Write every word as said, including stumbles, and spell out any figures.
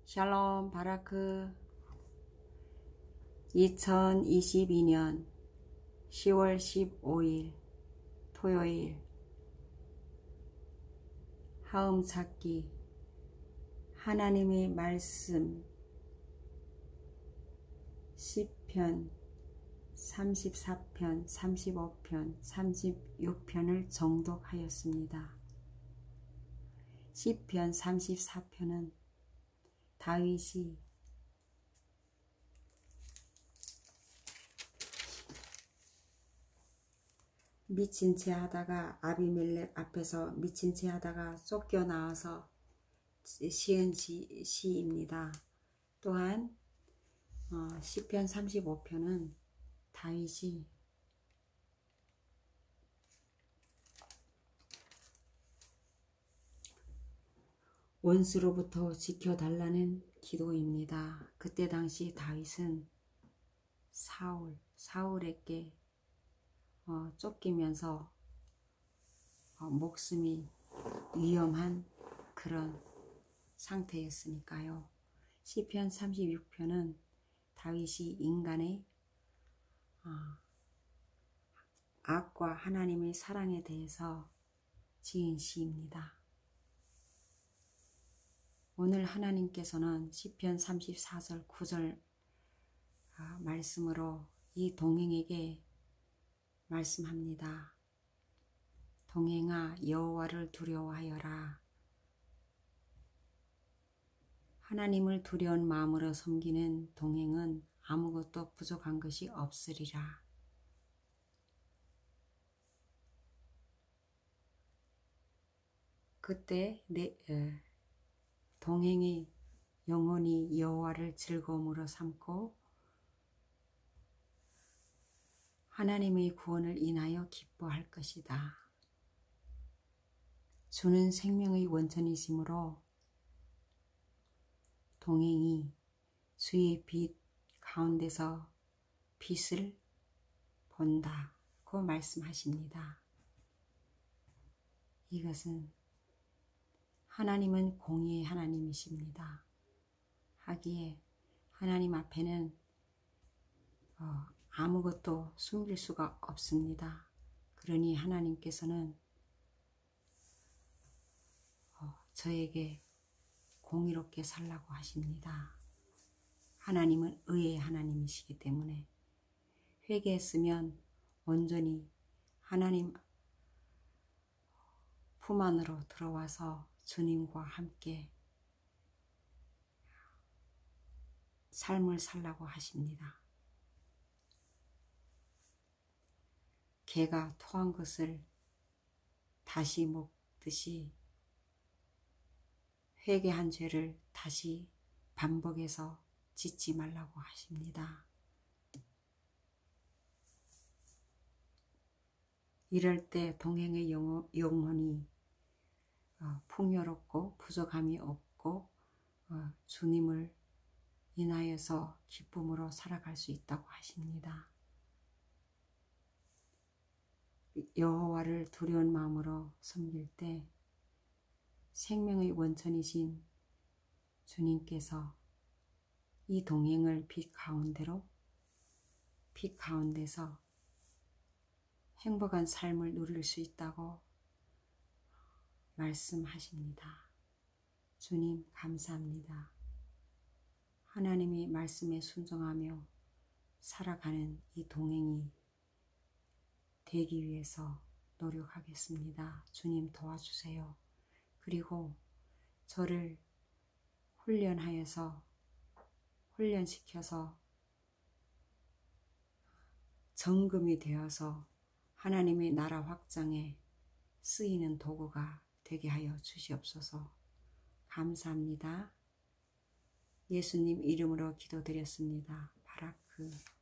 샬롬 바라크. 이천이십이 년 시월 십오일 토요일. 하음 찾기. 하나님의 말씀 시편 삼십사 편, 삼십오 편, 삼십육 편을 정독하였습니다. 시편 삼십사 편은 다윗이 미친 채 하다가 아비멜렉 앞에서 미친 채 하다가 쫓겨나와서 시은 시, 시입니다. 또한 어, 시편 삼십오 편은 다윗이 원수로부터 지켜달라는 기도입니다. 그때 당시 다윗은 사울, 사울에게 어, 쫓기면서 어, 목숨이 위험한 그런 상태였으니까요. 시편 삼십육 편은 다윗이 인간의 어, 악과 하나님의 사랑에 대해서 지은 시입니다. 오늘 하나님께서는 시편 삼십사 절 구 절 말씀으로 이 동행에게 말씀합니다. 동행아, 여호와를 두려워하여라. 하나님을 두려운 마음으로 섬기는 동행은 아무것도 부족한 것이 없으리라. 그때 내 에, 동행이 영원히 여호와를 즐거움으로 삼고 하나님의 구원을 인하여 기뻐할 것이다. 주는 생명의 원천이시므로 동행이 주의 빛 가운데서 빛을 본다고 말씀하십니다. 이것은 하나님은 공의의 하나님이십니다. 하기에 하나님 앞에는 어, 아무것도 숨길 수가 없습니다. 그러니 하나님께서는 어, 저에게 공의롭게 살라고 하십니다. 하나님은 의의 하나님이시기 때문에 회개했으면 온전히 하나님 품 안으로 들어와서 주님과 함께 삶을 살라고 하십니다. 개가 토한 것을 다시 먹듯이 회개한 죄를 다시 반복해서 짓지 말라고 하십니다. 이럴 때 동행의 영혼이 어, 풍요롭고 부족함이 없고 어, 주님을 인하여서 기쁨으로 살아갈 수 있다고 하십니다. 여호와를 두려운 마음으로 섬길 때 생명의 원천이신 주님께서 이 동행을 빛 가운데로 빛 가운데서 행복한 삶을 누릴 수 있다고 말씀하십니다. 주님 감사합니다. 하나님의 말씀에 순종하며 살아가는 이 동행이 되기 위해서 노력하겠습니다. 주님 도와주세요. 그리고 저를 훈련하여서 훈련시켜서 정금이 되어서 하나님의 나라 확장에 쓰이는 도구가 되게 하여 주시옵소서. 감사합니다. 예수님 이름으로 기도드렸습니다. 바라크.